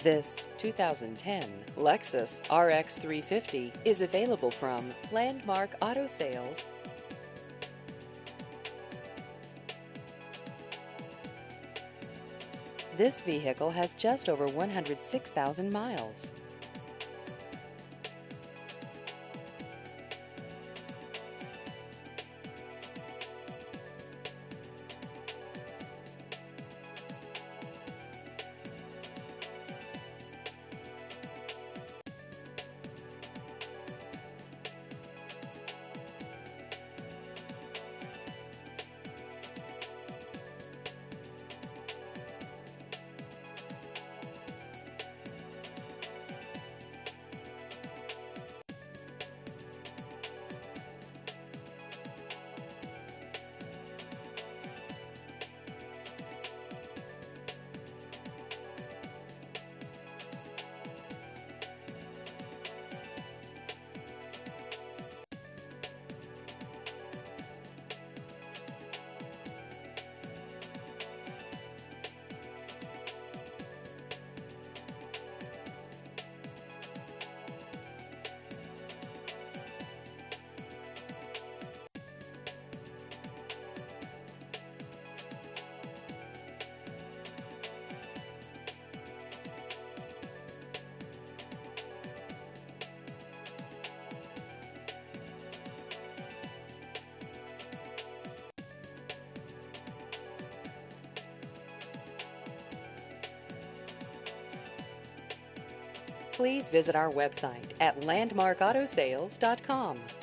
This 2010 Lexus RX 350 is available from Landmark Auto Sales. This vehicle has just over 106,000 miles. Please visit our website at landmarkautosales.com.